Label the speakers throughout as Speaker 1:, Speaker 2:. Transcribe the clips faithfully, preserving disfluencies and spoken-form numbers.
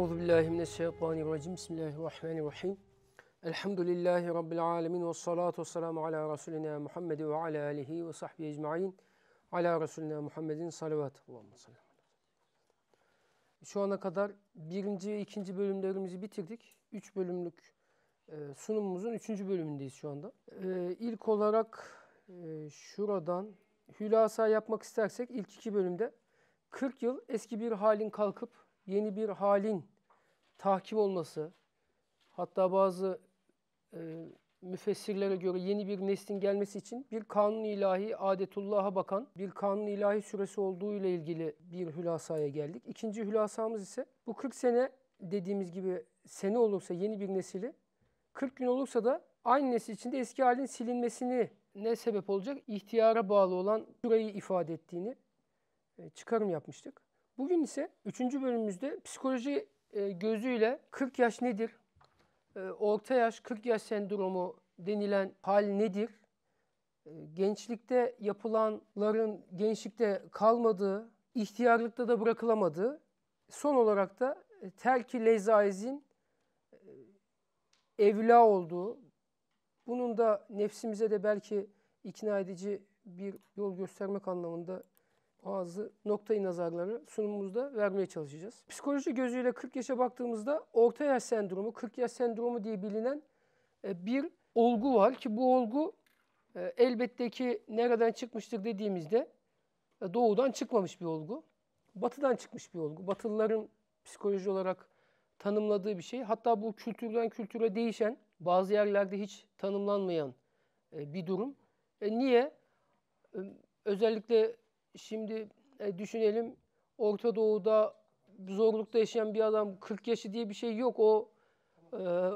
Speaker 1: Euzubillahimineşşeytanirracim. Bismillahirrahmanirrahim. Elhamdülillahi Rabbil alemin. Ve salatu ve selamu ala Resulina Muhammed ve ala alihi ve sahbihi ecma'in. Ala Resulina Muhammedin salavat. Allahümme salli. Şu ana kadar birinci ve ikinci bölümlerimizi bitirdik. Üç bölümlük e, sunumumuzun üçüncü bölümündeyiz şu anda. E, ilk olarak e, şuradan hülasa yapmak istersek ilk iki bölümde kırk yıl eski bir halin kalkıp yeni bir halin tahkim olması, hatta bazı e, müfessirlere göre yeni bir neslin gelmesi için bir kanun ilahi, adetullah'a bakan bir kanun ilahi süresi olduğu ile ilgili bir hülasaya geldik. İkinci hülasamız ise bu kırk sene dediğimiz gibi sene olursa yeni bir nesili, kırk gün olursa da aynı nesil içinde eski halin silinmesini ne sebep olacak? İhtiyara bağlı olan süreyi ifade ettiğini e, çıkarım yapmıştık. Bugün ise üçüncü bölümümüzde psikoloji e, gözüyle kırk yaş nedir? E, orta yaş, kırk yaş sendromu denilen hal nedir? E, gençlikte yapılanların gençlikte kalmadığı, ihtiyarlıkta da bırakılamadığı, son olarak da e, terk-i lezaizin e, evla olduğu, bunun da nefsimize de belki ikna edici bir yol göstermek anlamında bazı noktayı nazarları sunumumuzda vermeye çalışacağız. Psikoloji gözüyle kırk yaşa baktığımızda orta yaş sendromu, kırk yaş sendromu diye bilinen bir olgu var ki bu olgu elbette ki nereden çıkmıştır dediğimizde doğudan çıkmamış bir olgu. Batıdan çıkmış bir olgu. Batılıların psikoloji olarak tanımladığı bir şey. Hatta bu kültürden kültüre değişen, bazı yerlerde hiç tanımlanmayan bir durum. E niye? Özellikle şimdi e, düşünelim, Orta Doğu'da zorlukta yaşayan bir adam kırk yaşı diye bir şey yok. O e,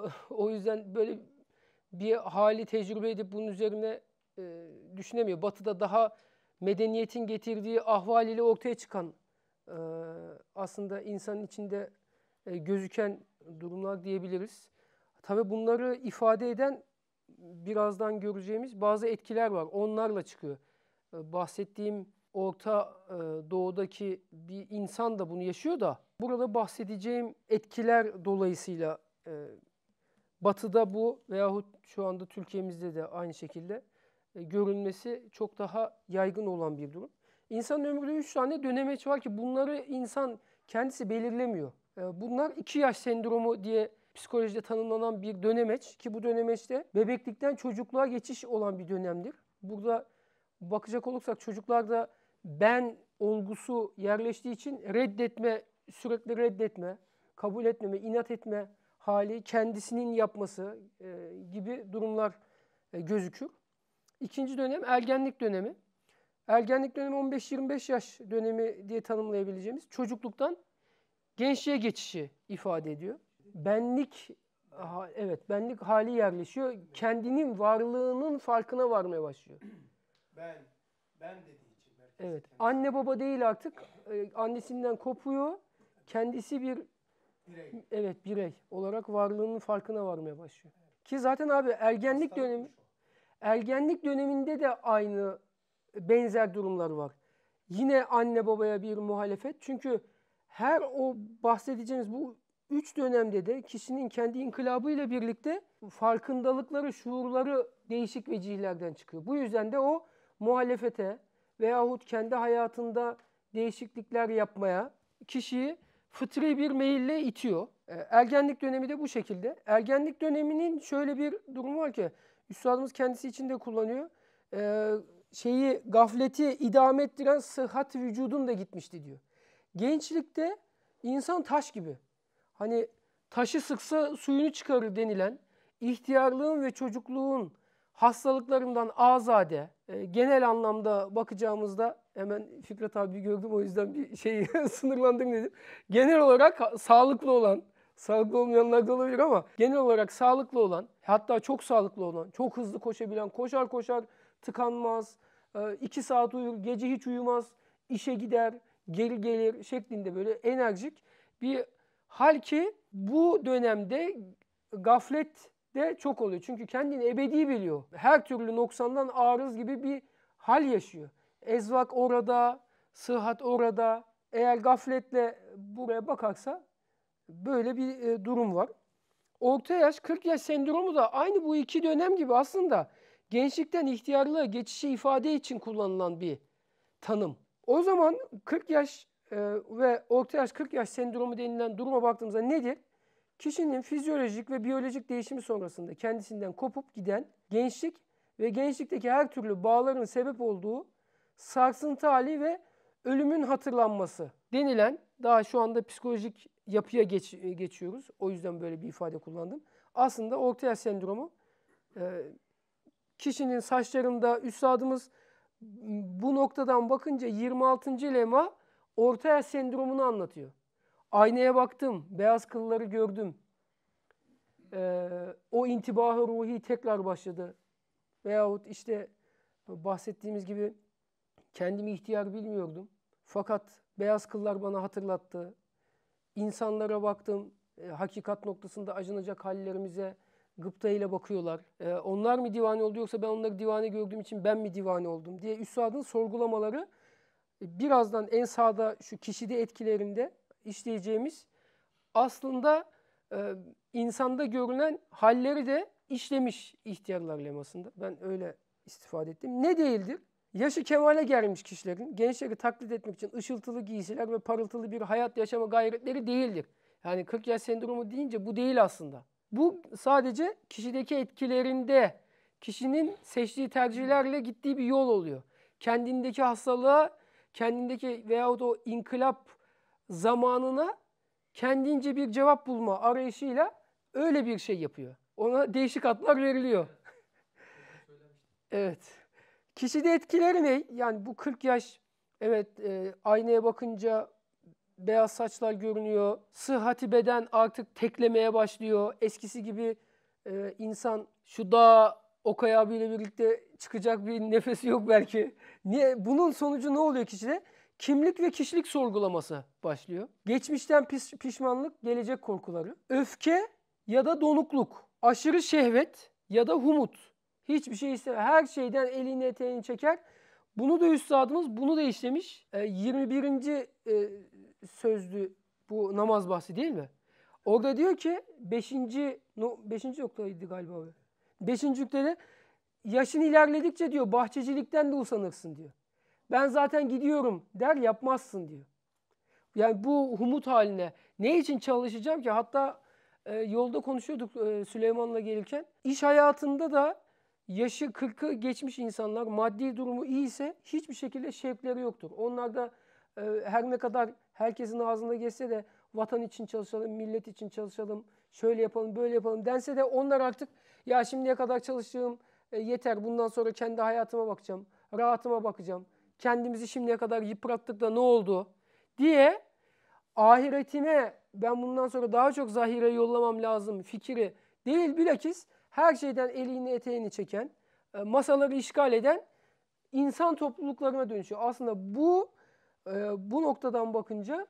Speaker 1: o yüzden böyle bir hali tecrübe edip bunun üzerine e, düşünemiyor. Batı'da daha medeniyetin getirdiği ahval ile ortaya çıkan e, aslında insanın içinde e, gözüken durumlar diyebiliriz. Tabii bunları ifade eden birazdan göreceğimiz bazı etkiler var. Onlarla çıkıyor. E, bahsettiğim Orta Doğu'daki bir insan da bunu yaşıyor da burada bahsedeceğim etkiler dolayısıyla e, Batı'da bu veyahut şu anda Türkiye'mizde de aynı şekilde e, görülmesi çok daha yaygın olan bir durum. İnsanın ömründe üç tane dönemeç var ki bunları insan kendisi belirlemiyor. E, bunlar iki yaş sendromu diye psikolojide tanımlanan bir dönemeç ki bu dönemeçte bebeklikten çocukluğa geçiş olan bir dönemdir. Burada bakacak olursak çocuklarda ben olgusu yerleştiği için reddetme, sürekli reddetme, kabul etmeme, inat etme hali, kendisinin yapması e, gibi durumlar e, gözükür. İkinci dönem ergenlik dönemi. Ergenlik dönemi on beş yirmi beş yaş dönemi diye tanımlayabileceğimiz çocukluktan gençliğe geçişi ifade ediyor. Benlik, evet benlik hali yerleşiyor. Kendinin varlığının farkına varmaya başlıyor.
Speaker 2: Ben, ben dediği için.
Speaker 1: Evet, anne baba değil artık, e, annesinden kopuyor, kendisi bir
Speaker 2: birey.
Speaker 1: Evet birey olarak varlığının farkına varmaya başlıyor. Evet. Ki zaten abi ergenlik dönemi, ergenlik döneminde de aynı benzer durumlar var. Yine anne babaya bir muhalefet çünkü her o bahsedeceğimiz bu üç dönemde de kişinin kendi inkılabıyla birlikte farkındalıkları, şuurları değişik vecihlerden çıkıyor. Bu yüzden de o muhalefete veyahut kendi hayatında değişiklikler yapmaya kişiyi fıtri bir meyille itiyor. Ergenlik dönemi de bu şekilde. Ergenlik döneminin şöyle bir durumu var ki, üstadımız kendisi için de kullanıyor. Ee, şeyi, gafleti idame ettiren sıhhat vücudun da gitmişti diyor. Gençlikte insan taş gibi. Hani taşı sıksa suyunu çıkarır denilen, ihtiyarlığın ve çocukluğun hastalıklarından azade, e, genel anlamda bakacağımızda, hemen Fikret abi gördüm o yüzden bir şeyi sınırlandırdım dedim. Genel olarak sağlıklı olan, sağlıklı olmayanlar da olabilir ama genel olarak sağlıklı olan, hatta çok sağlıklı olan, çok hızlı koşabilen, koşar koşar tıkanmaz, e, iki saat uyur, gece hiç uyumaz, işe gider, geri gelir şeklinde böyle enerjik bir hal ki bu dönemde gaflet de çok oluyor. Çünkü kendini ebedi biliyor. Her türlü noksandan arız gibi bir hal yaşıyor. Ezvak orada, sıhhat orada. Eğer gafletle buraya bakarsa Böyle bir e, durum var. Orta yaş, kırk yaş sendromu da aynı bu iki dönem gibi aslında gençlikten ihtiyarlığa geçişi ifade için kullanılan bir tanım. O zaman kırk yaş e, ve orta yaş kırk yaş sendromu denilen duruma baktığımızda nedir? Kişinin fizyolojik ve biyolojik değişimi sonrasında kendisinden kopup giden gençlik ve gençlikteki her türlü bağların sebep olduğu sarsıntı hali ve ölümün hatırlanması denilen, daha şu anda psikolojik yapıya geç, geçiyoruz. O yüzden böyle bir ifade kullandım. Aslında orta yaş sendromu e, kişinin saçlarında, üstadımız bu noktadan bakınca yirmi altıncı lema orta yaş sendromunu anlatıyor. Aynaya baktım, beyaz kılları gördüm. Ee, o intibahı ruhi tekrar başladı. Veyahut işte bahsettiğimiz gibi kendimi ihtiyar bilmiyordum. Fakat beyaz kıllar bana hatırlattı. İnsanlara baktım, e, hakikat noktasında acınacak hallerimize gıpta ile bakıyorlar. E, onlar mı divane oldu yoksa ben onları divane gördüğüm için ben mi divane oldum diye üstadın sorgulamaları e, birazdan en sağda şu kişide etkilerinde işleyeceğimiz aslında e, insanda görünen halleri de işlemiş ihtiyarlar lemasında. Ben öyle istifade ettim. Ne değildir? Yaşı kemale gelmiş kişilerin gençleri taklit etmek için ışıltılı giysiler ve parıltılı bir hayat yaşama gayretleri değildir. Yani kırk yaş sendromu deyince bu değil aslında. Bu sadece kişideki etkilerinde, kişinin seçtiği tercihlerle gittiği bir yol oluyor. Kendindeki hastalığa, kendindeki veyahut o inkılap zamanına kendince bir cevap bulma arayışıyla öyle bir şey yapıyor. Ona değişik adlar veriliyor. Evet. Kişide etkileri ne? Yani bu kırk yaş, evet e, aynaya bakınca beyaz saçlar görünüyor. Sıhhati beden artık teklemeye başlıyor. Eskisi gibi e, insan şu dağa o abiyle birlikte çıkacak bir nefesi yok belki. Niye? Bunun sonucu ne oluyor kişide? Kimlik ve kişilik sorgulaması başlıyor. Geçmişten piş, pişmanlık, gelecek korkuları. Öfke ya da donukluk. Aşırı şehvet ya da humut. Hiçbir şey istemez. Her şeyden elini eteğini çeker. Bunu da üstadımız bunu da işlemiş. E, yirmi birinci E, sözlü bu namaz bahsi değil mi? Orada diyor ki beşinci No, beşinci noktaydı galiba abi. beşinci noktada yaşın ilerledikçe diyor bahçecilikten de usanırsın diyor. Ben zaten gidiyorum der yapmazsın diyor. Yani bu humut haline ne için çalışacağım ki? Hatta e, yolda konuşuyorduk e, Süleyman'la gelirken. İş hayatında da yaşı kırkı geçmiş insanlar maddi durumu iyiyse hiçbir şekilde şevkleri yoktur. Onlar da e, her ne kadar herkesin ağzında geçse de vatan için çalışalım, millet için çalışalım, şöyle yapalım, böyle yapalım dense de onlar artık ya şimdiye kadar çalıştığım e, yeter, bundan sonra kendi hayatıma bakacağım, rahatıma bakacağım. Kendimizi şimdiye kadar yıprattık da ne oldu diye ahiretine ben bundan sonra daha çok zahire yollamam lazım fikri değil, bilakis her şeyden elini eteğini çeken, masaları işgal eden insan topluluklarına dönüşüyor. Aslında bu bu noktadan bakınca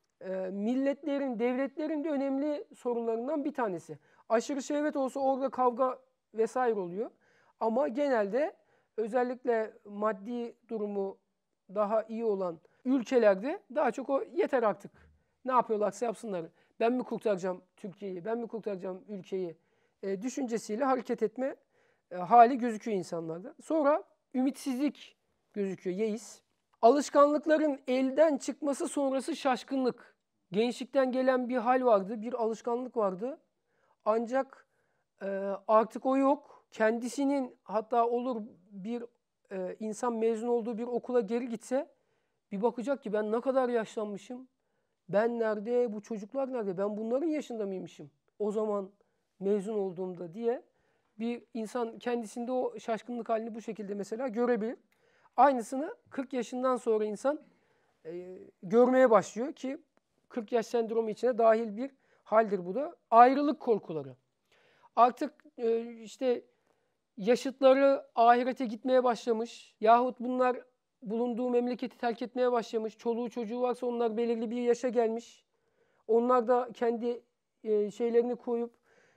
Speaker 1: milletlerin, devletlerin de önemli sorunlarından bir tanesi. Aşırı şehvet olsa orada kavga vesaire oluyor. Ama genelde özellikle maddi durumu daha iyi olan ülkelerde daha çok o yeter artık. Ne yapıyorlarsa yapsınlar. Ben mi kurtaracağım Türkiye'yi, ben mi kurtaracağım ülkeyi e, düşüncesiyle hareket etme e, hali gözüküyor insanlarda. Sonra ümitsizlik gözüküyor, yeis. Alışkanlıkların elden çıkması sonrası şaşkınlık. Gençlikten gelen bir hal vardı, bir alışkanlık vardı. Ancak e, artık o yok. Kendisinin hatta olur bir e, insan mezun olduğu bir okula geri gitse bir bakacak ki ben ne kadar yaşlanmışım. Ben nerede, bu çocuklar nerede, ben bunların yaşında mıymışım o zaman mezun olduğumda diye bir insan kendisinde o şaşkınlık halini bu şekilde mesela görebilir. Aynısını kırk yaşından sonra insan e, görmeye başlıyor ki kırk yaş sendromu içine dahil bir haldir bu da. Ayrılık korkuları. Artık e, işte yaşıtları ahirete gitmeye başlamış yahut bunlar bulunduğu memleketi terk etmeye başlamış. Çoluğu çocuğu varsa onlar belirli bir yaşa gelmiş. Onlar da kendi e, şeylerini koyup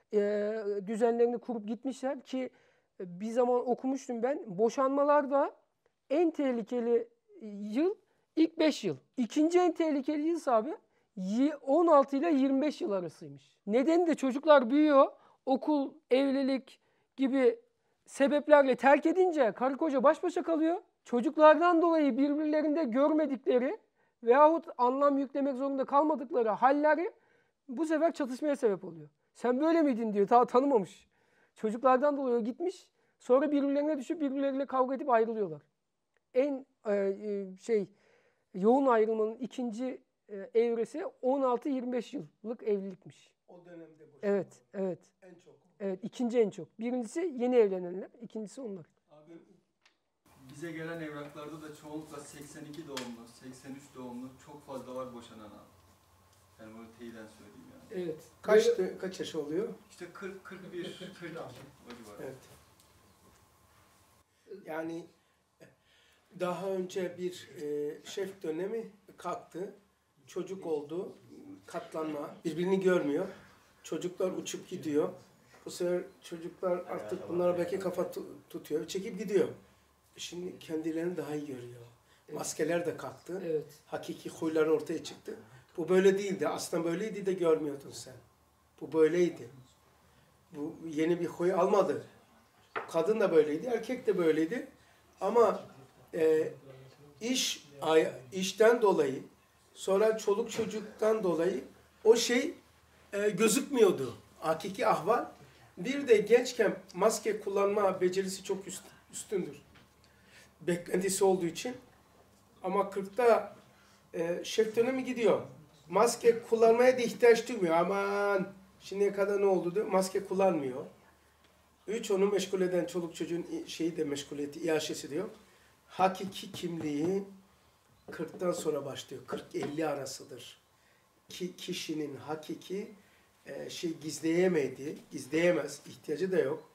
Speaker 1: e, düzenlerini kurup gitmişler ki e, bir zaman okumuştum ben. Boşanmalarda en tehlikeli yıl ilk beş yıl. İkinci en tehlikeli yıl abi on altı ile yirmi beş yıl arasıymış. Nedeni de çocuklar büyüyor, okul, evlilik gibi sebeplerle terk edince karı koca baş başa kalıyor. Çocuklardan dolayı birbirlerinde görmedikleri veyahut anlam yüklemek zorunda kalmadıkları halleri bu sefer çatışmaya sebep oluyor. Sen böyle miydin diyor, ta tanımamış. Çocuklardan dolayı o gitmiş, sonra birbirlerine düşüp birbirleriyle kavga edip ayrılıyorlar. En e, şey yoğun ayrılmanın ikinci e, evresi on altı yirmi beş yıllık evlilikmiş.
Speaker 2: O dönemde boşanma.
Speaker 1: Evet, evet.
Speaker 2: En çok.
Speaker 1: Evet, ikinci en çok. Birincisi yeni evlenenler, ikincisi onlar.
Speaker 3: Abi bize gelen evraklarda da çoğunlukla seksen iki doğumlu, seksen üç doğumlu çok fazla var boşanan abi. Yani bunu teyiden söyleyeyim yani.
Speaker 1: Evet.
Speaker 2: Kaç, kaç yaş oluyor?
Speaker 3: İşte kırk, kırk bir, kırk iki o civarı.
Speaker 2: Evet. Yani daha önce bir e, şef dönemi kalktı. Çocuk oldu. Katlanma. Birbirini görmüyor. Çocuklar uçup gidiyor. Bu sefer çocuklar artık bunlara belki kafa tu- tutuyor. Çekip gidiyor. Şimdi kendilerini daha iyi görüyor. Maskeler de kalktı.
Speaker 1: Evet.
Speaker 2: Hakiki huylar ortaya çıktı. Bu böyle değildi. Aslında böyleydi de görmüyordun sen. Bu böyleydi. Bu yeni bir huy almadı. Kadın da böyleydi, erkek de böyleydi. Ama e, iş ay, işten dolayı, sonra çoluk çocuktan dolayı o şey e, gözükmüyordu. Hakiki ahval. Bir de gençken maske kullanma becerisi çok üst, üstündür. Beklentisi olduğu için. Ama kırkta e, şef dönemi gidiyor. Maske kullanmaya da ihtiyaç duymuyor. Aman şimdiye kadar ne oldu diyor. Maske kullanmıyor. Üç, onu meşgul eden çoluk çocuğun şeyi de meşgul etti. İaşesi diyor. Hakiki kimliği kırktan sonra başlıyor. kırk elli arasıdır. Ki kişinin hakiki e, şey gizleyemedi. Gizleyemez. İhtiyacı da yok.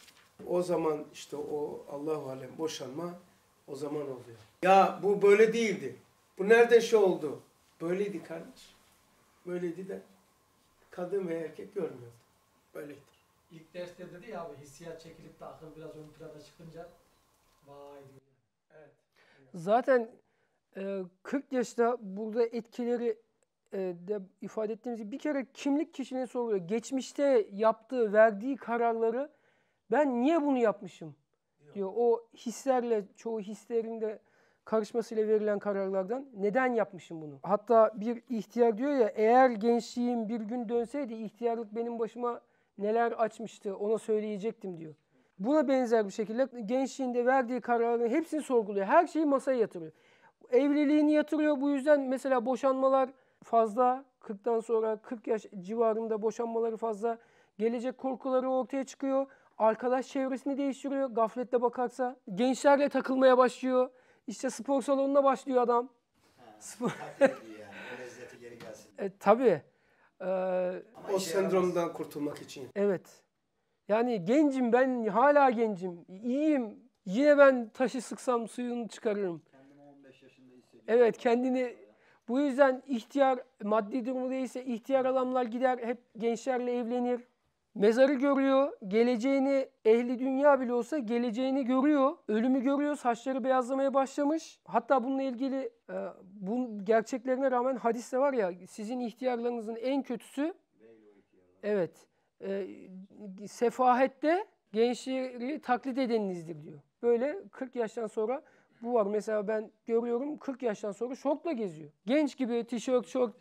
Speaker 2: O zaman işte o Allahu alem boşanma o zaman oluyor. Ya bu böyle değildi. Bu nereden şey oldu? Böyleydi kardeş. Böyleydi de kadın ve erkek görmüyordu. Böyleydi.
Speaker 4: İlk derste dedi ya abi hissiyat çekilip de akıl biraz ön plana çıkınca vay diyor.
Speaker 2: Evet.
Speaker 1: Zaten e, kırk yaşta burada etkileri e, de ifade ettiğimiz gibi bir kere kimlik kişinin soruluyor. Geçmişte yaptığı, verdiği kararları ben niye bunu yapmışım diyor. O hislerle, çoğu hislerin de karışmasıyla verilen kararlardan neden yapmışım bunu? Hatta bir ihtiyar diyor ya, eğer gençliğim bir gün dönseydi ihtiyarlık benim başıma neler açmıştı ona söyleyecektim diyor. Buna benzer bir şekilde gençliğinde verdiği kararların hepsini sorguluyor. Her şeyi masaya yatırıyor. Evliliğini yatırıyor. Bu yüzden mesela boşanmalar fazla. kırktan sonra kırk yaş civarında boşanmaları fazla. Gelecek korkuları ortaya çıkıyor. Arkadaş çevresini değiştiriyor. Gafletle bakarsa. Gençlerle takılmaya başlıyor. İşte spor salonuna başlıyor adam.
Speaker 5: Ha,
Speaker 1: Spor.
Speaker 5: yani. O lezzeti geri gelsin.
Speaker 1: E, tabii. Ee,
Speaker 5: Ama
Speaker 2: O
Speaker 5: işe
Speaker 2: sendromdan
Speaker 5: yaramaz.
Speaker 2: kurtulmak için.
Speaker 1: evet. Yani gencim, ben hala gencim. İyiyim. Yine ben taşı sıksam suyunu çıkarırım.
Speaker 5: Kendimi on beş yaşında hissediyorum.
Speaker 1: Evet, kendini bu yüzden ihtiyar, maddi durumu değilse ihtiyar adamlar gider hep gençlerle evlenir. Mezarı görüyor, geleceğini, ehli dünya bile olsa geleceğini görüyor. Ölümü görüyor, saçları beyazlamaya başlamış. Hatta bununla ilgili e, bu gerçeklerine rağmen hadiste var ya, sizin ihtiyarlarınızın en kötüsü, evet, e, sefahette gençleri taklit edeninizdir diyor. Böyle kırk yaştan sonra bu var. Mesela ben görüyorum kırk yaştan sonra şortla geziyor. Genç gibi tişört, şort.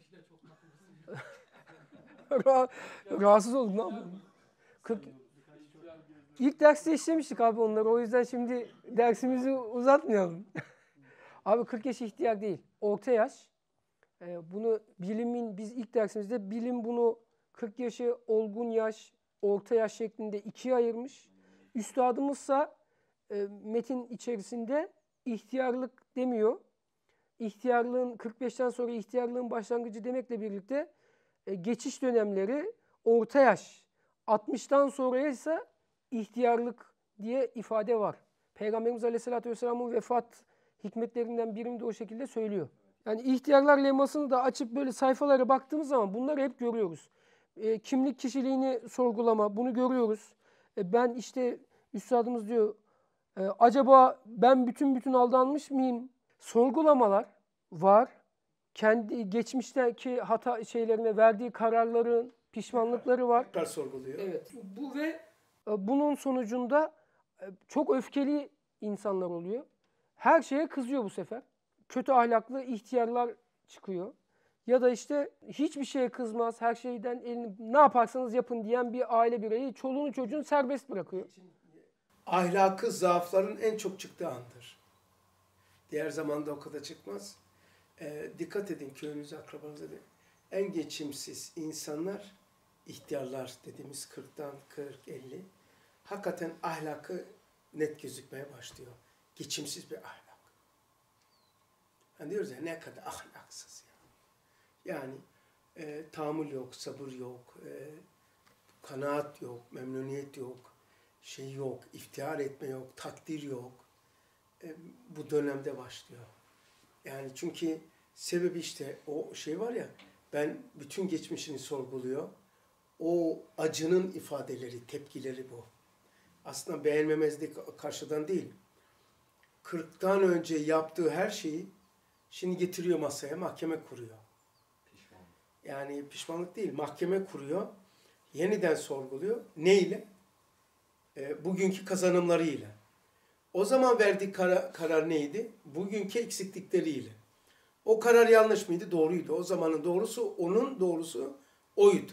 Speaker 1: Ra- rahatsız oldum. Ne yapayım? kırk İlk derste işlemiştik abi onları. O yüzden şimdi dersimizi uzatmayalım. Abi kırk yaş ihtiyar değil. Orta yaş. Ee, bunu bilimin, biz ilk dersimizde bilim bunu kırk yaşı olgun yaş, orta yaş şeklinde ikiye ayırmış. Üstadımızsa e, metin içerisinde ihtiyarlık demiyor. İhtiyarlığın kırk beşten sonra ihtiyarlığın başlangıcı demekle birlikte e, geçiş dönemleri orta yaş. altmıştan sonraya ise ihtiyarlık diye ifade var. Peygamberimiz Aleyhisselatü Vesselam'ın vefat hikmetlerinden birini de o şekilde söylüyor. Yani ihtiyarlar lemasını da açıp böyle sayfalara baktığımız zaman bunları hep görüyoruz. E, kimlik kişiliğini sorgulama, bunu görüyoruz. E, ben işte üstadımız diyor, e, acaba ben bütün bütün aldanmış mıyım? Sorgulamalar var. kendi geçmişteki hata şeylerine verdiği kararların pişmanlıkları var.
Speaker 2: Tekrar sorguluyor.
Speaker 1: Evet. Bu ve e, bunun sonucunda e, çok öfkeli insanlar oluyor. Her şeye kızıyor bu sefer. Kötü ahlaklı ihtiyarlar çıkıyor. Ya da işte hiçbir şeye kızmaz, her şeyden elini ne yaparsanız yapın diyen bir aile bireyi çoluğunu çocuğunu serbest bırakıyor.
Speaker 2: Ahlakı zaafların en çok çıktığı andır. Diğer zamanda o kadar çıkmaz. Ee, dikkat edin köyünüze, akrabanıza. De. En geçimsiz insanlar, ihtiyarlar dediğimiz kırktan kırk elli, hakikaten ahlakı net gözükmeye başlıyor. Geçimsiz bir ahlak. Yani diyoruz ya ne kadar ahlaksız ya. Yani e, tahammül yok, sabır yok, e, kanaat yok, memnuniyet yok, şey yok, iftihar etme yok, takdir yok. E, bu dönemde başlıyor. Yani çünkü sebebi işte o şey var ya, ben bütün geçmişini sorguluyor. O acının ifadeleri, tepkileri bu. Aslında beğenmemezlik karşıdan değil. kırktan önce yaptığı her şeyi şimdi getiriyor masaya, mahkeme kuruyor. Yani pişmanlık değil, mahkeme kuruyor. Yeniden sorguluyor. Neyle? E, bugünkü kazanımlarıyla. O zaman verdiği karar, karar neydi? Bugünkü eksiklikleriyle. O karar yanlış mıydı? Doğruydu. O zamanın doğrusu, onun doğrusu oydu.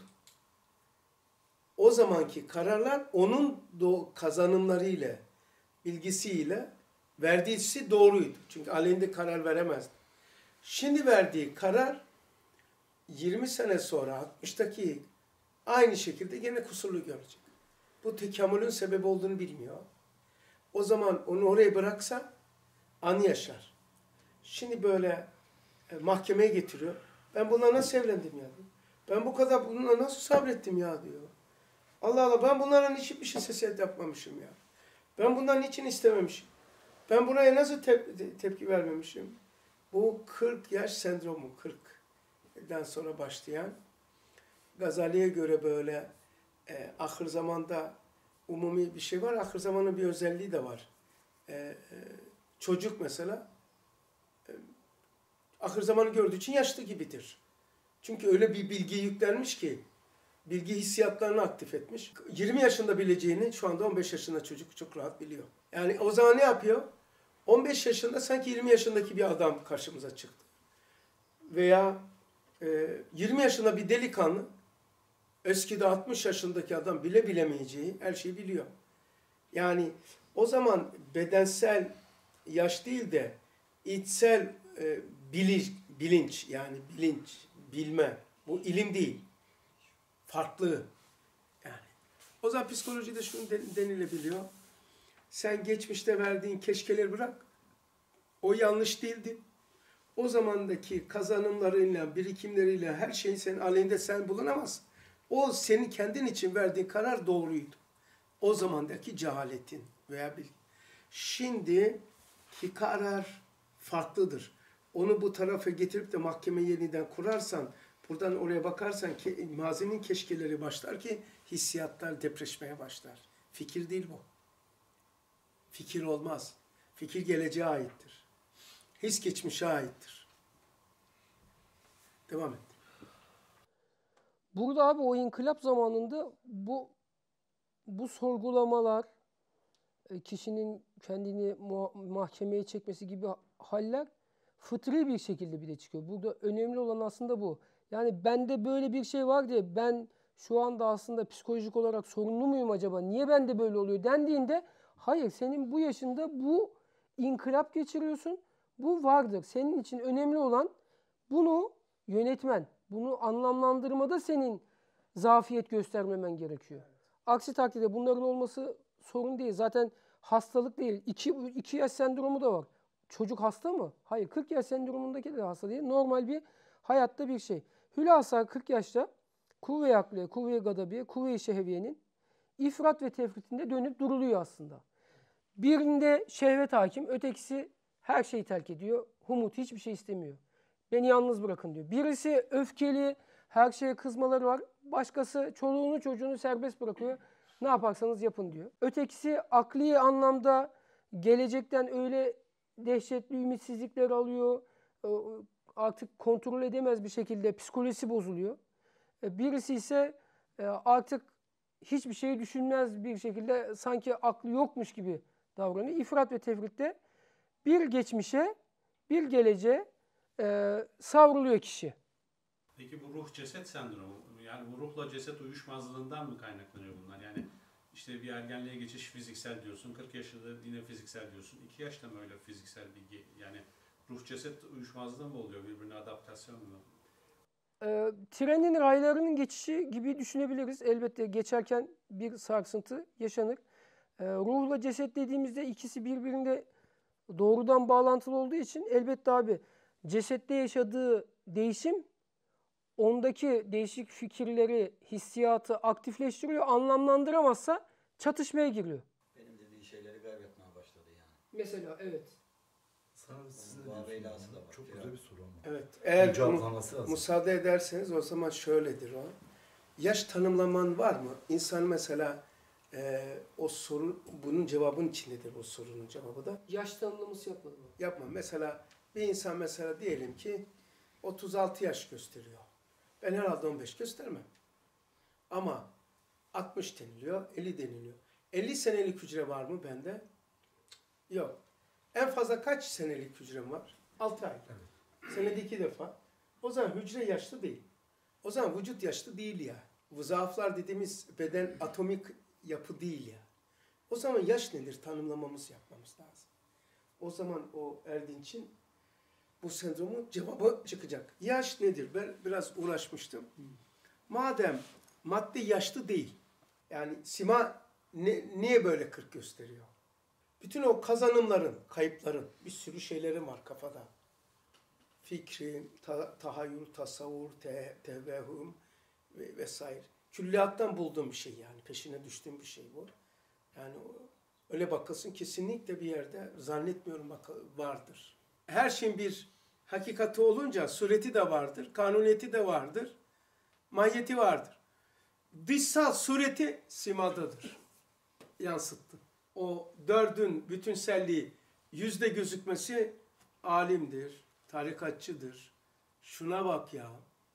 Speaker 2: O zamanki kararlar onun kazanımlarıyla, bilgisiyle verdiğisi doğruydu. Çünkü aleyhinde karar veremezdi. Şimdi verdiği karar yirmi sene sonra altmıştaki aynı şekilde gene kusurlu görecek. Bu tekamülün sebebi olduğunu bilmiyor. O zaman onu oraya bıraksa an yaşar. Şimdi böyle e, mahkemeye getiriyor. Ben bununla nasıl evlendim ya diyor. Ben bu kadar bununla nasıl sabrettim ya diyor. Allah Allah ben bunlara hiçbir şey ses yapmamışım ya. Ben bundan niçin istememişim? Ben buraya nasıl tep tepki vermemişim? Bu kırk yaş sendromu, kırktan sonra başlayan. Gazali'ye göre böyle e, ahir zamanda umumi bir şey var. Ahir zamanın bir özelliği de var. E, e, çocuk mesela e, ahir zamanı gördüğü için yaşlı gibidir. Çünkü öyle bir bilgi yüklenmiş ki bilgi hissiyatlarını aktif etmiş. yirmi yaşında bileceğini şu anda on beş yaşında çocuk çok rahat biliyor. Yani o zaman ne yapıyor? on beş yaşında sanki yirmi yaşındaki bir adam karşımıza çıktı. Veya e, yirmi yaşında bir delikanlı eskide altmış yaşındaki adam bile bilemeyeceği her şeyi biliyor. Yani o zaman bedensel yaş değil de içsel e, bilinç, bilinç yani bilinç, bilme. Bu ilim değil. Farklı. Yani. O zaman psikolojide şunu denilebiliyor. Sen geçmişte verdiğin keşkeleri bırak. O yanlış değildi. O zamandaki kazanımlarıyla, birikimleriyle her şeyin senin aleyhinde sen bulunamazsın. O senin kendin için verdiğin karar doğruydu. O zamandaki cehaletin veya bilgi. Şimdiki karar farklıdır. Onu bu tarafa getirip de mahkeme yeniden kurarsan, buradan oraya bakarsan ki mazinin keşkeleri başlar ki hissiyatlar depreşmeye başlar. Fikir değil bu. Fikir olmaz. Fikir geleceğe aittir. His geçmişe aittir. Devam et.
Speaker 1: Burada abi o inkılap zamanında bu bu sorgulamalar, kişinin kendini mahkemeye çekmesi gibi haller fıtri bir şekilde bile çıkıyor. Burada önemli olan aslında bu. Yani bende böyle bir şey var diye ben şu anda aslında psikolojik olarak sorunlu muyum acaba? Niye bende böyle oluyor dendiğinde hayır, senin bu yaşında bu inkılap geçiriyorsun. Bu vardır. Senin için önemli olan bunu yönetmen, bunu anlamlandırmada senin zafiyet göstermemen gerekiyor. Aksi takdirde bunların olması sorun değil. Zaten hastalık değil. İki, iki yaş sendromu da var. Çocuk hasta mı? Hayır. kırk yaş sendromundaki de hasta değil. Normal bir hayatta bir şey. Hülasa kırk yaşta kuvve-i akliye, kuvve-i gadabiye, kuvve-i şehviyenin ifrat ve tefritinde dönüp duruluyor aslında. Birinde şehvet hakim, ötekisi her şeyi terk ediyor. Humut, hiçbir şey istemiyor. Beni yalnız bırakın diyor. Birisi öfkeli, her şeye kızmaları var. Başkası çoluğunu çocuğunu serbest bırakıyor. Ne yaparsanız yapın diyor. Ötekisi akli anlamda gelecekten öyle dehşetli ümitsizlikler alıyor. artık kontrol edemez bir şekilde psikolojisi bozuluyor. E, birisi ise e, artık hiçbir şeyi düşünmez bir şekilde sanki aklı yokmuş gibi davranıyor. İfrat ve tefritte bir geçmişe, bir geleceğe e, savruluyor kişi.
Speaker 6: Peki bu ruh ceset sendromu, yani bu ruhla ceset uyuşmazlığından mı kaynaklanıyor bunlar? Yani işte bir ergenliğe geçiş fiziksel diyorsun, kırk yaşında yine fiziksel diyorsun. iki yaşta mı öyle fiziksel bilgi? Yani ruh ceset uyuşmazlığı mı oluyor? Birbirine adaptasyon mu?
Speaker 1: E, trenin raylarının geçişi gibi düşünebiliriz. Elbette geçerken bir sarsıntı yaşanır. E, ruhla ceset dediğimizde ikisi birbirine doğrudan bağlantılı olduğu için elbette abi cesette yaşadığı değişim ondaki değişik fikirleri, hissiyatı aktifleştiriyor, anlamlandıramazsa çatışmaya giriyor.
Speaker 5: Benim dediği şeyleri kaybetmeye başladı yani.
Speaker 1: Mesela evet.
Speaker 7: Sana size
Speaker 5: Onun
Speaker 7: ne
Speaker 5: Leyla'sı
Speaker 7: diyorsun?
Speaker 5: da var.
Speaker 7: Çok
Speaker 5: Ya.
Speaker 7: güzel bir soru ama.
Speaker 2: Evet. Eğer
Speaker 7: Mücadelesi lazım.
Speaker 2: müsaade ederseniz o zaman şöyledir o. Yaş tanımlaman var mı? İnsan mesela e, o soru, bunun cevabının içindedir o sorunun cevabı da.
Speaker 1: Yaş tanımlaması yapmadım.
Speaker 2: Yapma. Mesela bir insan mesela diyelim ki otuz altı yaş gösteriyor. Ben herhalde on beş göstermem. Ama altmış deniliyor, elli deniliyor. elli senelik hücre var mı bende? Yok. En fazla kaç senelik hücrem var? altı ay. Senede iki defa. O zaman hücre yaşlı değil. O zaman vücut yaşlı değil ya. Bu zaaflar dediğimiz beden atomik yapı değil ya. O zaman yaş nedir? Tanımlamamız yapmamız lazım. O zaman o Erdinç'in bu sendromun cevabı çıkacak. Yaş nedir? Ben biraz uğraşmıştım. Madem madde yaşlı değil, yani sima ne, niye böyle kırk gösteriyor? Bütün o kazanımların, kayıpların, bir sürü şeylerin var kafada. Fikrin, ta, tahayyül, tasavvur, te, tevehüm ve, vesaire. Külliyattan bulduğum bir şey yani. Peşine düştüğüm bir şey bu. Yani o, öyle bakılsın kesinlikle bir yerde zannetmiyorum vardır. Her şeyin bir hakikati olunca sureti de vardır, kanuniyeti de vardır, mahiyeti vardır. Dışsal sureti simadadır. Yansıttı. O dördün bütünselliği yüzde gözükmesi alimdir, tarikatçıdır. Şuna bak ya.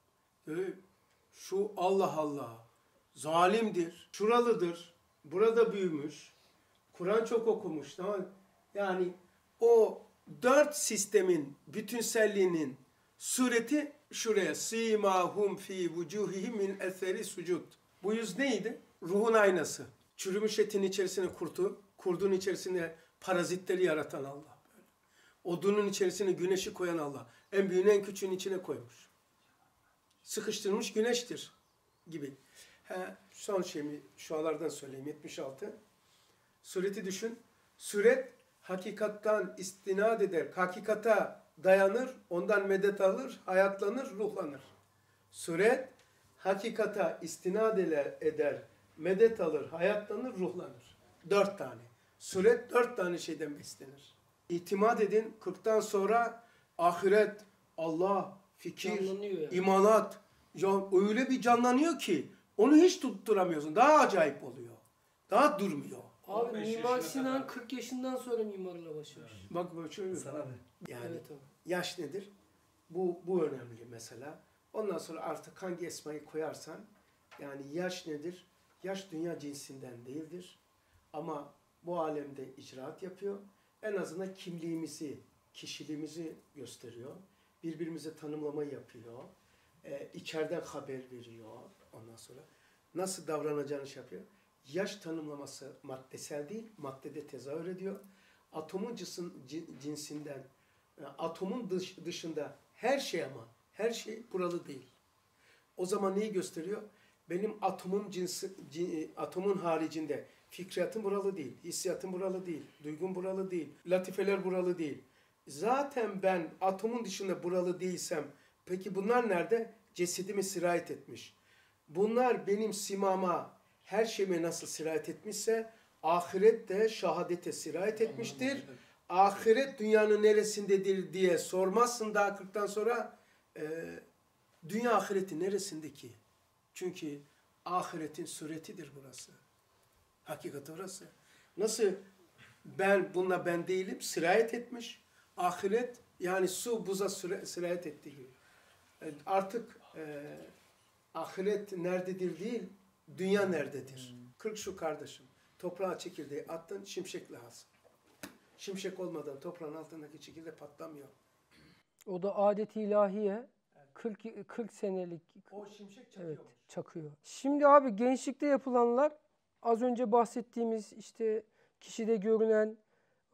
Speaker 2: Şu Allah Allah. Zalimdir, şuralıdır, burada büyümüş, Kur'an çok okumuş. Tamam. Yani o dört sistemin bütünselliğinin sureti şuraya. Simahum fi vucuhihim min eseri sucud. Bu yüz neydi? Ruhun aynası. Çürümüş etin içerisine kurtu, kurdun içerisine parazitleri yaratan Allah. Böyle. Odunun içerisine güneşi koyan Allah. En büyüğünü en küçüğünün içine koymuş. Sıkıştırmış güneştir gibi. He, son şeyimi şualardan söyleyeyim. yetmiş altı. Sureti düşün. Suret hakikattan istinad eder. Hakikata dayanır. Ondan medet alır. Hayatlanır. Ruhlanır. Suret hakikata istinad eder. Medet alır. Hayatlanır. Ruhlanır. Dört tane. Suret dört tane şeyden beslenir. İtimat edin. kırktan sonra ahiret, Allah, fikir,
Speaker 1: yani.
Speaker 2: imanat. Ya öyle bir canlanıyor ki onu hiç tutturamıyorsun. Daha acayip oluyor. Daha durmuyor.
Speaker 1: Abi
Speaker 6: beş
Speaker 1: Mimar
Speaker 6: yaşına
Speaker 1: Sinan
Speaker 6: kadar-
Speaker 1: kırk yaşından sonra mimarla başlamış.
Speaker 2: Bak böyle şöyle.
Speaker 7: Sana ne?
Speaker 2: Yani
Speaker 1: Evet abi.
Speaker 2: yaş nedir? Bu, bu önemli mesela. Ondan sonra artık hangi esmayı koyarsan, yani yaş nedir? Yaş dünya cinsinden değildir. Ama bu alemde icraat yapıyor. En azından kimliğimizi, kişiliğimizi gösteriyor. Birbirimize tanımlama yapıyor. Ee, içeriden haber veriyor. Ondan sonra nasıl davranacağını şey yapıyor. Yaş tanımlaması maddesel değil, maddede tezahür ediyor. Atomun cisin, cinsinden, atomun dış, dışında her şey ama, her şey buralı değil. O zaman neyi gösteriyor? Benim atomun cinsi, cin, atomun haricinde fikriyatım buralı değil, hissiyatım buralı değil, duygum buralı değil, latifeler buralı değil. Zaten ben atomun dışında buralı değilsem, peki bunlar nerede? Cesedime sirayet etmiş. Bunlar benim simama, her şeyime nasıl sirayet etmişse, ahiret de şahadete sirayet etmiştir. Ahiret dünyanın neresindedir diye sormazsın daha kırktan sonra, e, dünya ahireti neresindeki? Çünkü ahiretin suretidir burası. Hakikati orası. Nasıl ben bununla ben değilim, sirayet etmiş. Ahiret Yani su buza süre, sirayet ettiği gibi. E, artık e, ahiret nerededir değil, dünya nerededir? Kırk şu kardeşim. Toprağa çekirdeği attın, şimşek lazım. Şimşek olmadan toprağın altındaki çekirdek patlamıyor.
Speaker 1: O da adet ilahiye kırk, kırk senelik
Speaker 2: O şimşek
Speaker 1: evet,
Speaker 2: çakıyormuş.
Speaker 1: çakıyor. Şimdi abi gençlikte yapılanlar az önce bahsettiğimiz işte kişide görünen e,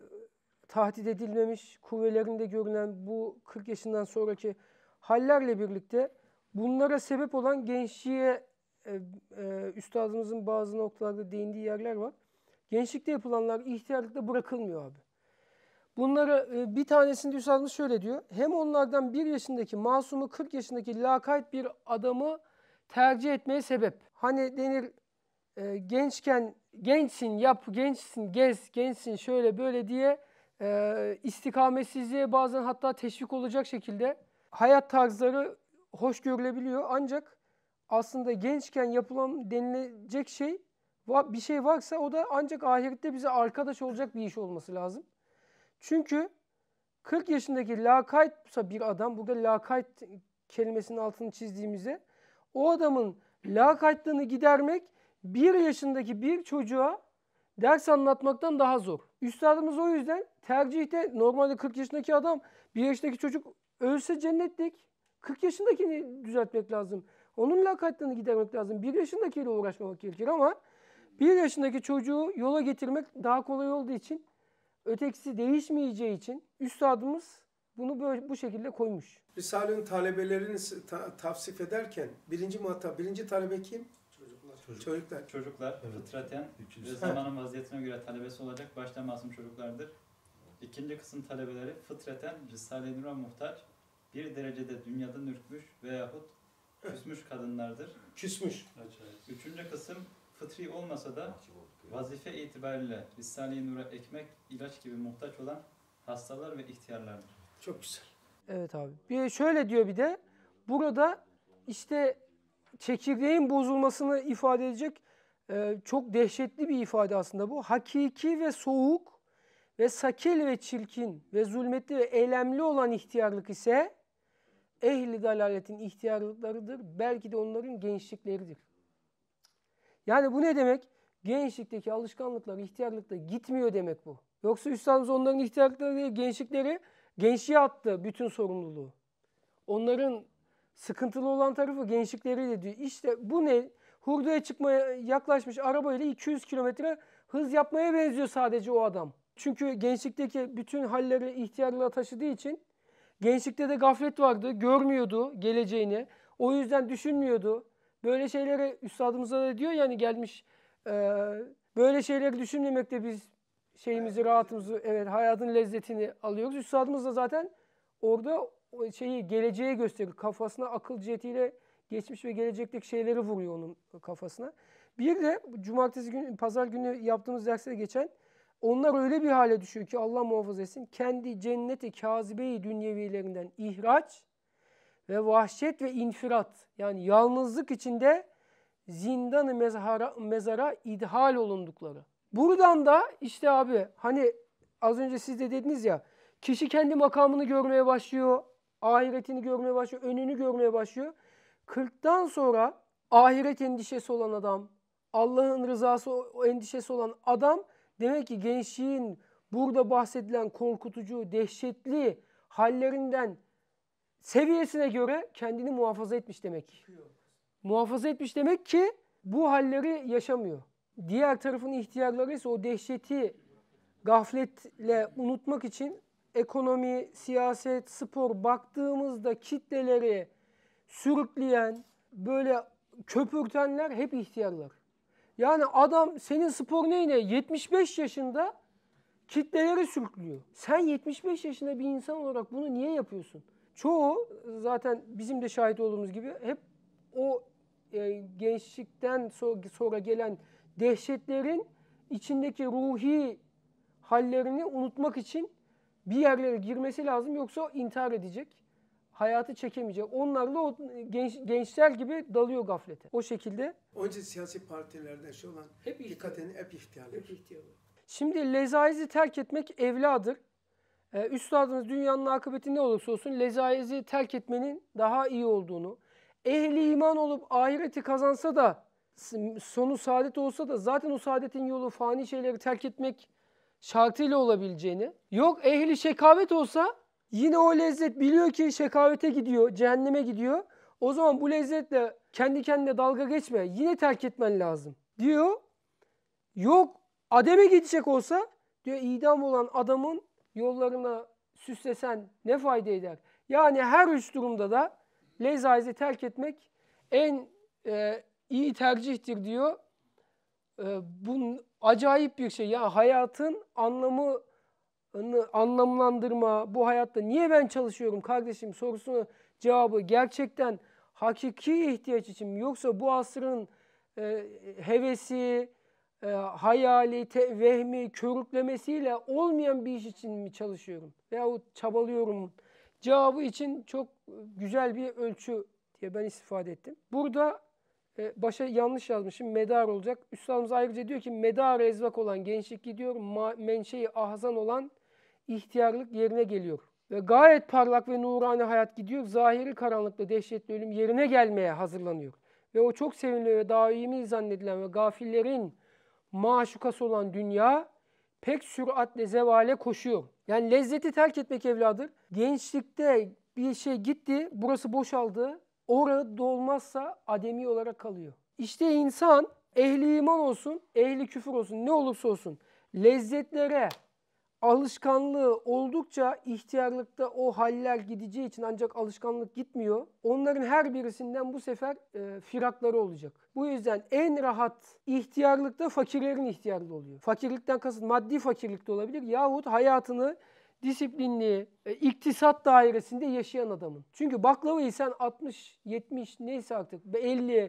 Speaker 1: tahdit edilmemiş kuvvelerinde görünen bu kırk yaşından sonraki hallerle birlikte bunlara sebep olan gençliğe e, e, üstadımızın bazı noktalarda değindiği yerler var. Gençlikte yapılanlar ihtiyarlıkta bırakılmıyor abi. Bunları e, bir tanesinde üstadımız şöyle diyor. Hem onlardan bir yaşındaki masumu kırk yaşındaki lakayt bir adamı tercih etmeye sebep. Hani denir e, gençken gençsin yap, gençsin gez, gençsin şöyle böyle diye e, istikametsizliğe bazen hatta teşvik olacak şekilde hayat tarzları hoş görülebiliyor. Ancak aslında gençken yapılan denilecek şey bir şey varsa o da ancak ahirette bize arkadaş olacak bir iş olması lazım. Çünkü kırk yaşındaki lakaytsa bir adam, burada lakayt kelimesinin altını çizdiğimizde o adamın lakaytlığını gidermek bir yaşındaki bir çocuğa ders anlatmaktan daha zor. Üstadımız o yüzden tercihte normalde kırk yaşındaki adam bir yaşındaki çocuk ölse cennetlik. kırk yaşındakini düzeltmek lazım. Onun lakaytlığını gidermek lazım. bir yaşındakiyle uğraşmamak gerekir ama bir yaşındaki çocuğu yola getirmek daha kolay olduğu için, ötekisi değişmeyeceği için üstadımız bunu böyle bu şekilde koymuş.
Speaker 2: Risale'nin talebelerini ta tavsif ederken birinci muhatap, birinci talebe kim?
Speaker 7: Çocuklar.
Speaker 2: Çocuklar.
Speaker 8: Çocuklar
Speaker 7: Evet.
Speaker 8: fıtraten
Speaker 7: İkinci
Speaker 8: ve zamanın vaziyetine göre talebesi olacak başta masum çocuklardır. İkinci kısım talebeleri fıtraten Risale-i Nur'a muhtaç bir derecede dünyadan ürkmüş veyahut küsmüş kadınlardır.
Speaker 2: Küsmüş.
Speaker 8: Üçüncü kısım fıtri olmasa da vazife itibariyle Risale-i Nur'a ekmek, ilaç gibi muhtaç olan hastalar ve ihtiyarlardır.
Speaker 2: Çok güzel.
Speaker 1: Evet abi. Bir şöyle diyor bir de burada işte çekirdeğin bozulmasını ifade edecek e, çok dehşetli bir ifade aslında bu. Hakiki ve soğuk ve sakil ve çirkin ve zulmetli ve eylemli olan ihtiyarlık ise ehli dalaletin ihtiyarlıklarıdır. Belki de onların gençlikleridir. Yani bu ne demek? Gençlikteki alışkanlıklar ihtiyarlıkta gitmiyor demek bu. Yoksa üstadımız onların ihtiyarlıkları değil, gençlikleri gençliğe attı bütün sorumluluğu. Onların sıkıntılı olan tarafı gençlikleriyle diyor. İşte bu ne? Hurdaya çıkmaya yaklaşmış arabayla iki yüz kilometre hız yapmaya benziyor sadece o adam. Çünkü gençlikteki bütün halleri ihtiyarlığa taşıdığı için gençlikte de gaflet vardı, görmüyordu geleceğini. O yüzden düşünmüyordu. Böyle şeyleri üstadımıza da diyor yani gelmiş e, böyle şeyleri düşünmemekte biz şeyimizi, rahatımızı, evet hayatın lezzetini alıyoruz. Üstadımız da zaten orada o şeyi geleceğe gösterir. Kafasına akıl cihetiyle geçmiş ve gelecekteki şeyleri vuruyor onun kafasına. Bir de cumartesi günü, pazar günü yaptığımız derste geçen onlar öyle bir hale düşüyor ki Allah muhafaza etsin. Kendi cenneti kâzibe-i dünyevilerinden ihraç ve vahşet ve infirat yani yalnızlık içinde zindan-ı mezara, mezara idhal olundukları. Buradan da işte abi hani az önce siz de dediniz ya kişi kendi makamını görmeye başlıyor, ahiretini görmeye başlıyor, önünü görmeye başlıyor. kırktan sonra ahiret endişesi olan adam, Allah'ın rızası endişesi olan adam demek ki gençliğin burada bahsedilen korkutucu, dehşetli hallerinden seviyesine göre kendini muhafaza etmiş demek. Muhafaza etmiş demek ki bu halleri yaşamıyor. Diğer tarafın ihtiyarları ise o dehşeti gafletle unutmak için ekonomi, siyaset, spor baktığımızda kitleleri sürükleyen, böyle köpürtenler hep ihtiyarlar. Yani adam senin spor neyine? yetmiş beş yaşında kitleleri sürüklüyor. Sen yetmiş beş yaşında bir insan olarak bunu niye yapıyorsun? Çoğu zaten bizim de şahit olduğumuz gibi hep o e, gençlikten sonra, sonra gelen dehşetlerin içindeki ruhi hallerini unutmak için bir yerlere girmesi lazım yoksa intihar edecek. Hayatı çekemeyecek. Onlarla o genç, gençler gibi dalıyor gaflete. O şekilde.
Speaker 2: Onun için siyasi partilerde şu olan
Speaker 1: Hep
Speaker 2: dikkatini hep ihtiyarlar.
Speaker 1: Hep ihtiyarlar. Şimdi lezaizi terk etmek evladır. Ee, üstadımız dünyanın akıbeti ne olursa olsun lezaizi terk etmenin daha iyi olduğunu, ehli iman olup ahireti kazansa da sonu saadet olsa da zaten o saadetin yolu fani şeyleri terk etmek şartıyla olabileceğini, yok ehli şekavet olsa yine o lezzet biliyor ki şekavete gidiyor, cehenneme gidiyor. O zaman bu lezzetle kendi kendine dalga geçme, yine terk etmen lazım diyor. Yok ademe gidecek olsa diyor idam olan adamın yollarına süslesen ne fayda eder? Yani her üç durumda da lezaizi terk etmek en e, iyi tercihtir diyor. E, bu acayip bir şey. Ya hayatın anlamı anlamlandırma, bu hayatta niye ben çalışıyorum kardeşim sorusunun cevabı gerçekten hakiki ihtiyaç için mi? Yoksa bu asrın e, hevesi, e, hayali, te, vehmi, körüklemesiyle olmayan bir iş için mi çalışıyorum? Veyahut çabalıyorum. Cevabı için çok güzel bir ölçü diye ben istifade ettim. Burada e, başa yanlış yazmışım. Medar olacak. Üstadımız ayrıca diyor ki medar ezvak olan gençlik gidiyor. Menşei ahzan olan ihtiyarlık yerine geliyor. Ve gayet parlak ve nurani hayat gidiyor. Zahiri karanlıkla dehşetli ölüm yerine gelmeye hazırlanıyor. Ve o çok sevimli ve daimi zannedilen ve gafillerin maşukası olan dünya pek süratle zevale koşuyor. Yani lezzeti terk etmek evladır. Gençlikte bir şey gitti, burası boşaldı. Orada dolmazsa ademi olarak kalıyor. İşte insan ehli iman olsun, ehli küfür olsun, ne olursa olsun lezzetlere alışkanlığı oldukça ihtiyarlıkta o haller gideceği için ancak alışkanlık gitmiyor. Onların her birisinden bu sefer e, firakları olacak. Bu yüzden en rahat ihtiyarlıkta fakirlerin ihtiyarlığı oluyor. Fakirlikten kasıt maddi fakirlik de olabilir yahut hayatını disiplinli, e, iktisat dairesinde yaşayan adamın. Çünkü baklavayı sen altmış, yetmiş neyse artık elli,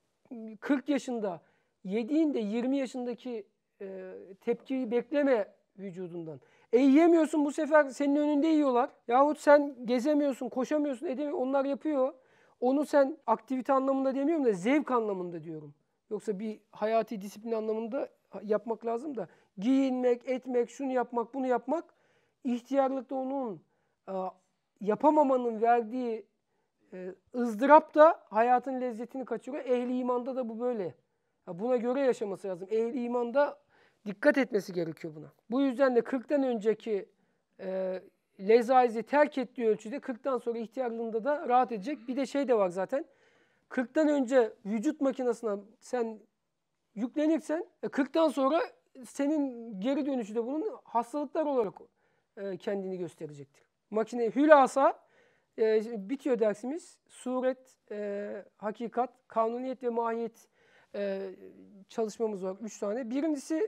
Speaker 1: kırk yaşında yediğinde yirmi yaşındaki e, tepkiyi bekleme vücudundan. E yiyemiyorsun bu sefer senin önünde yiyorlar. Yahut sen gezemiyorsun, koşamıyorsun, edemiyorsun. Onlar yapıyor. Onu sen aktivite anlamında demiyorum da zevk anlamında diyorum. Yoksa bir hayati disiplin anlamında yapmak lazım da giyinmek, etmek, şunu yapmak, bunu yapmak ihtiyarlıkta onun e, yapamamanın verdiği e, ızdırap da hayatın lezzetini kaçırıyor. Ehli imanda da bu böyle. Ya buna göre yaşaması lazım. Ehli imanda dikkat etmesi gerekiyor buna. Bu yüzden de kırktan önceki e, lezaizi terk ettiği ölçüde kırktan sonra ihtiyarlığında da rahat edecek. Bir de şey de var zaten. kırktan önce vücut makinesine sen yüklenirsen kırktan sonra senin geri dönüşü de bunun hastalıklar olarak e, kendini gösterecektir. Makine hülasa e, bitiyor dersimiz. Suret, e, hakikat, kanuniyet ve mahiyet e, çalışmamız var. Üç tane. Birincisi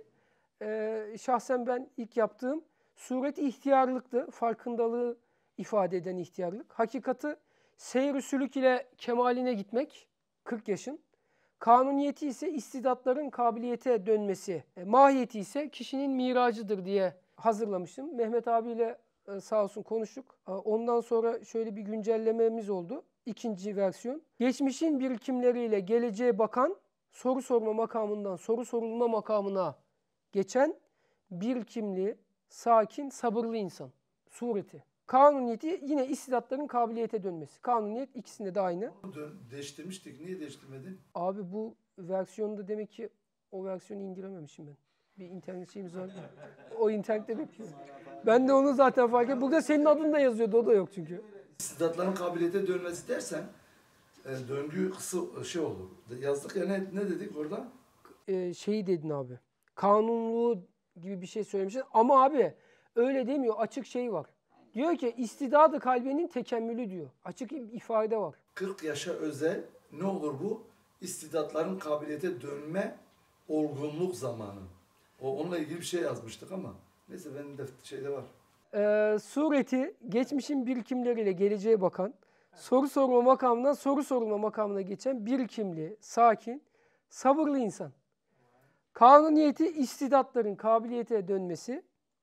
Speaker 1: Ee, şahsen ben ilk yaptığım suret ihtiyarlıktı. Farkındalığı ifade eden ihtiyarlık. Hakikati seyr-i sülük ile kemaline gitmek kırk yaşın. Kanuniyeti ise istidatların kabiliyete dönmesi. E, mahiyeti ise kişinin miracıdır diye hazırlamıştım. Mehmet abiyle e, sağ olsun konuştuk. E, ondan sonra şöyle bir güncellememiz oldu. İkinci versiyon. Geçmişin birikimleriyle geleceğe bakan soru sorma makamından soru sorulma makamına geçen bir kimli, sakin, sabırlı insan. Sureti. Kanuniyeti yine istidatların kabiliyete dönmesi. Kanuniyet ikisinde de aynı.
Speaker 7: Dön, değiştirmiştik. Niye değiştirmedin?
Speaker 1: Abi bu versiyonda demek ki o versiyonu indirememişim ben. Bir internet şeyimiz var. O internette bekliyor. Ben de onu zaten fark ettim. Burada senin adın da yazıyordu. O da yok çünkü.
Speaker 7: İstidatların kabiliyete dönmesi dersen e, döngü kısa şey olur. Yazdık ya ne, ne dedik orada?
Speaker 1: Ee, şeyi dedin abi. Kanunluğu gibi bir şey söylemişsin. Ama abi öyle demiyor. Açık şey var. Diyor ki istidadı kalbinin tekemmülü diyor. Açık ifade var.
Speaker 7: kırk yaşa özel ne olur bu? İstidatların kabiliyete dönme olgunluk zamanı. O onunla ilgili bir şey yazmıştık ama neyse benim de şeyde var.
Speaker 1: Ee, sureti geçmişin birikimleriyle geleceğe bakan, soru sorma makamından soru sorulma makamına geçen birikimli, sakin, sabırlı insan. Kanuniyeti istidatların kabiliyete dönmesi,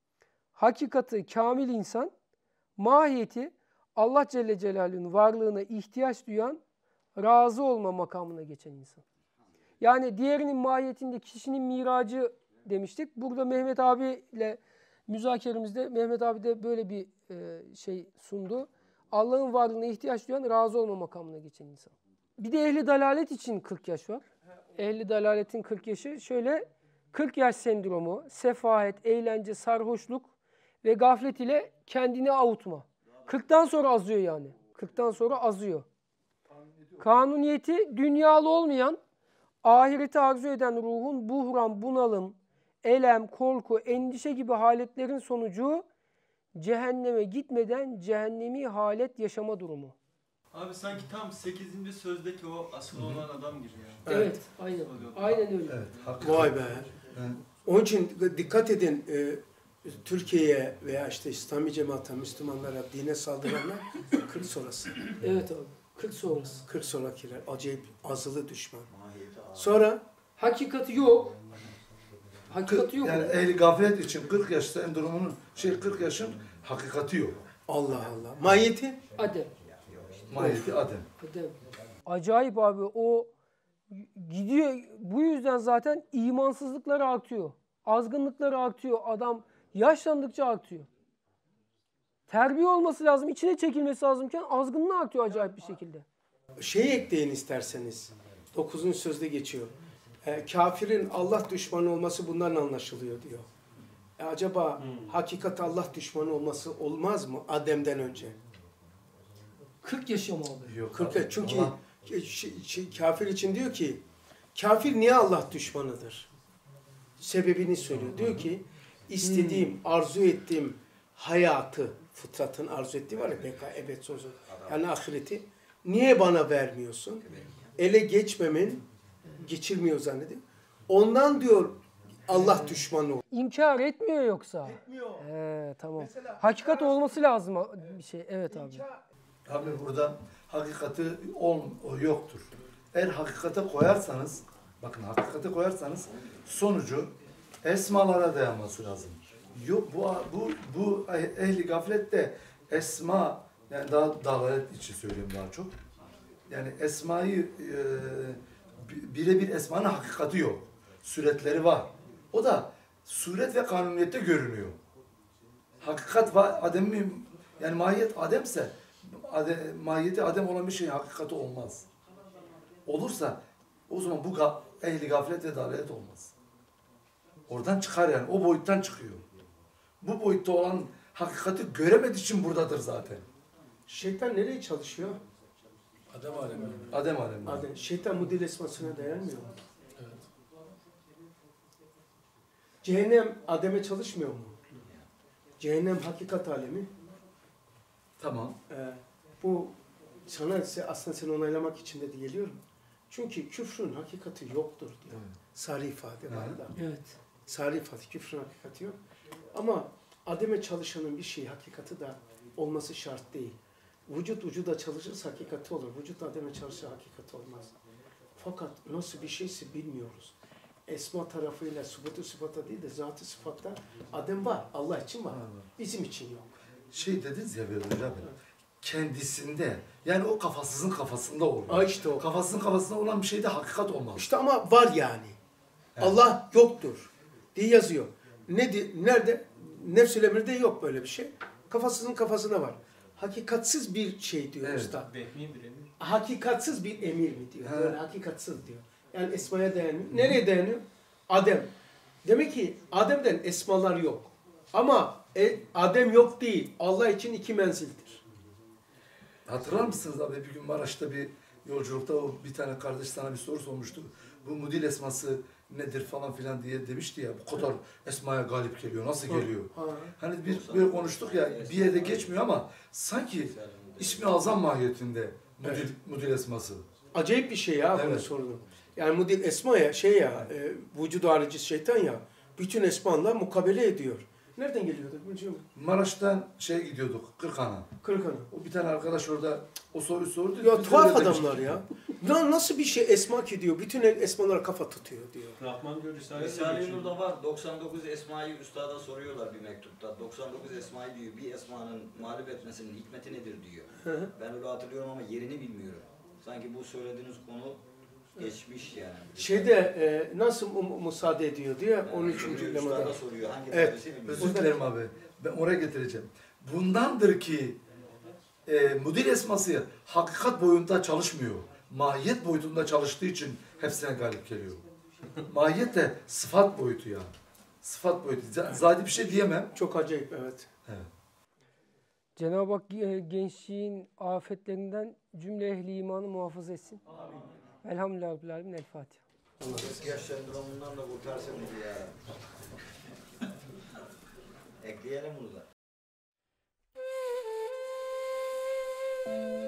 Speaker 1: hakikati kamil insan, mahiyeti Allah Celle Celaluhu'nun varlığına ihtiyaç duyan, razı olma makamına geçen insan. Yani diğerinin mahiyetinde kişinin miracı demiştik. Burada Mehmet abiyle müzakeremizde Mehmet abi de böyle bir e, şey sundu. Allah'ın varlığına ihtiyaç duyan razı olma makamına geçen insan. Bir de ehli dalalet için kırk yaş var. Ehli dalaletin kırk yaşı şöyle: kırk yaş sendromu, sefahet, eğlence, sarhoşluk ve gaflet ile kendini avutma. kırktan sonra azıyor yani. kırktan sonra azıyor. Kanuniyeti dünyalı olmayan, ahireti arzu eden ruhun buhran, bunalım, elem, korku, endişe gibi haletlerin sonucu cehenneme gitmeden cehennemi halet yaşama durumu.
Speaker 3: Abi sanki tam sekizinci sözdeki o asıl olan adam gibi yani.
Speaker 1: Evet,
Speaker 2: Evet.
Speaker 1: aynen. Aynen öyle.
Speaker 7: Evet, hakikaten.
Speaker 2: Vay be.
Speaker 7: Evet.
Speaker 2: Onun için dikkat edin, e, Türkiye'ye veya işte İslami cemaate, Müslümanlara, dine saldıranlar kırk sonrası.
Speaker 1: Evet abi. kırk sonrası.
Speaker 2: kırk sonrakiler acayip azılı düşman.
Speaker 5: Mahiyeti ağır.
Speaker 2: Sonra
Speaker 1: Hakikati yok. Hakikati yok.
Speaker 7: Yani ehli gaflet için kırk yaş sendromunun şey kırk yaşın hakikati yok.
Speaker 2: Allah Allah. Mahiyeti
Speaker 1: Adem.
Speaker 7: Mahiyeti Adem.
Speaker 1: Adem. Acayip abi, o gidiyor. Bu yüzden zaten imansızlıkları artıyor. Azgınlıkları artıyor. Adam yaşlandıkça artıyor. Terbiye olması lazım, içine çekilmesi lazımken azgınlığı artıyor acayip bir şekilde.
Speaker 2: şey ekleyin isterseniz. dokuzuncu sözde geçiyor. E, kafirin Allah düşmanı olması bundan anlaşılıyor diyor. E, acaba hakikat Allah düşmanı olması olmaz mı Adem'den önce?
Speaker 1: kırk yaşıyor mu abi?
Speaker 7: Yok.
Speaker 2: kırk
Speaker 7: abi.
Speaker 2: çünkü
Speaker 7: Allah-
Speaker 2: şey- şey- kafir için diyor ki kafir niye Allah düşmanıdır? Sebebini söylüyor. Diyor ki istediğim, arzu ettiğim hayatı, fıtratın arzu ettiği var ya, beka, ebed, sonsuz, yani ahireti niye bana vermiyorsun? Ele geçmemin, geçirmiyor zannediyor. Ondan diyor Allah düşmanı ol.
Speaker 1: İnkar etmiyor yoksa.
Speaker 2: Etmiyor.
Speaker 1: He, tamam.
Speaker 2: Mesela-
Speaker 1: Hakikat olması lazım bir şey. Evet abi.
Speaker 7: Abi burada hakikati ol, o yoktur. Eğer hakikate koyarsanız, bakın hakikate koyarsanız sonucu esmalara dayanması lazım. Yok bu bu bu ehli gaflette esma, yani daha dalalet için söyleyeyim daha çok. Yani esmayı e, birebir esmanın hakikati yok. Suretleri var. O da suret ve kanuniyette görünüyor. Hakikat var, Adem'in yani mahiyet Adem'se Adem, mahiyeti Adem olan bir şeyin hakikati olmaz. Olursa o zaman bu ga, ehli gaflet ve dalalet olmaz. Oradan çıkar yani. O boyuttan çıkıyor. Bu boyutta olan hakikati göremediği için buradadır zaten.
Speaker 2: Şeytan nereye çalışıyor?
Speaker 9: Adem alemi.
Speaker 7: Adem aleminde.
Speaker 2: Adem, şeytan mudil esmasına dayanmıyor mu?
Speaker 9: Evet.
Speaker 2: Cehennem Adem'e çalışmıyor mu? Cehennem hakikat alemi.
Speaker 7: Tamam.
Speaker 2: Ee, bu sana ise aslında seni onaylamak için de geliyorum. Çünkü küfrün hakikati yoktur diyor.
Speaker 7: Evet.
Speaker 2: Sarı ifade var
Speaker 7: Evet.
Speaker 2: da.
Speaker 1: Evet.
Speaker 2: Sarı ifade, küfrün hakikati yok. Ama Adem'e çalışanın bir şey hakikati da olması şart değil. Vücut vücuda çalışırsa hakikati olur. Vücut Adem'e çalışırsa hakikati olmaz. Fakat nasıl bir şeyse bilmiyoruz. Esma tarafıyla sıfatı sıfata değil de zatı sıfatta Adem var. Allah için var. Bizim için yok.
Speaker 7: Şey dediniz ya böyle hocam. Kendisinde, yani o kafasızın kafasında olur.
Speaker 2: Aa işte o.
Speaker 7: Kafasının kafasında olan bir şeyde hakikat olmaz.
Speaker 2: İşte ama var yani.
Speaker 7: Evet.
Speaker 2: Allah yoktur diye yazıyor. Ne di- nerede? Nefs-ül emirde yok böyle bir şey. Kafasının kafasına var. Hakikatsız bir şey diyor
Speaker 7: Evet.
Speaker 2: usta.
Speaker 6: Vehmi bir emir.
Speaker 2: Hakikatsız bir emir mi diyor.
Speaker 7: He.
Speaker 2: Böyle hakikatsız diyor. Yani esmaya dayanıyor. Nereye dayanıyor? Adem. Demek ki Adem'den esmalar yok. Ama e, Adem yok değil. Allah için iki menzildir.
Speaker 7: Hatırlar mısınız abi, bir gün Maraş'ta bir yolculukta o bir tane kardeş sana bir soru sormuştu. Bu mudil esması nedir falan filan diye demişti ya. Bu kadar esmaya galip geliyor. Nasıl geliyor?
Speaker 2: Ha.
Speaker 7: Hani biz böyle konuştuk ya, bir yerde geçmiyor ama sanki ismi azam mahiyetinde mudil,
Speaker 2: Evet.
Speaker 7: mudil esması.
Speaker 2: Acayip bir şey ya bunu
Speaker 7: Evet.
Speaker 2: sorunun. Yani mudil esma ya şey ya e, vücudu harici şeytan ya bütün esmanla mukabele ediyor. Nereden geliyorduk biliyor musun?
Speaker 7: Maraş'tan şeye gidiyorduk, Kırkhan'a.
Speaker 2: Kırıkan'a.
Speaker 7: O bir tane arkadaş orada o soruyu sordu.
Speaker 2: Ya
Speaker 7: Biz
Speaker 2: tuhaf
Speaker 7: öyle demiştik.
Speaker 2: adamlar ya. Lan nasıl bir şey esma ki diyor. Bütün esmalara kafa tutuyor diyor.
Speaker 6: Rahman diyor Risale'de
Speaker 5: Risale-i
Speaker 6: geçiyor.
Speaker 5: Nur'da var. doksan dokuz esmayı üstada soruyorlar bir mektupta. doksan dokuz esmayı diyor. Bir esmanın mağlup etmesinin hikmeti nedir diyor.
Speaker 2: Hı hı.
Speaker 5: Ben öyle hatırlıyorum ama yerini bilmiyorum. Sanki bu söylediğiniz konu geçmiş yani.
Speaker 2: Şeyde e, nasıl mu- müsaade ediyor diye on üçüncü
Speaker 5: Üstad
Speaker 2: lemada.
Speaker 5: da soruyor hangi
Speaker 2: Evet.
Speaker 5: tanesi bilmiyorum.
Speaker 7: Özür dilerim abi. Ben oraya getireceğim. Bundandır ki e, müdür esması hakikat boyunda çalışmıyor. Mahiyet boyutunda çalıştığı için hepsine galip geliyor. Mahiyet de sıfat boyutu yani. Sıfat boyutu. Z- Zadi bir şey diyemem.
Speaker 2: Çok acayip, evet.
Speaker 7: Evet.
Speaker 1: Cenab-ı Hak e, gençliğin afetlerinden cümle ehli imanı muhafaza etsin. Elhamdülillah Rabbil Alemin. El Fatiha.
Speaker 5: kırk yaş sendromundan da kurtarsın bizi ya. Ekleyelim bunu da.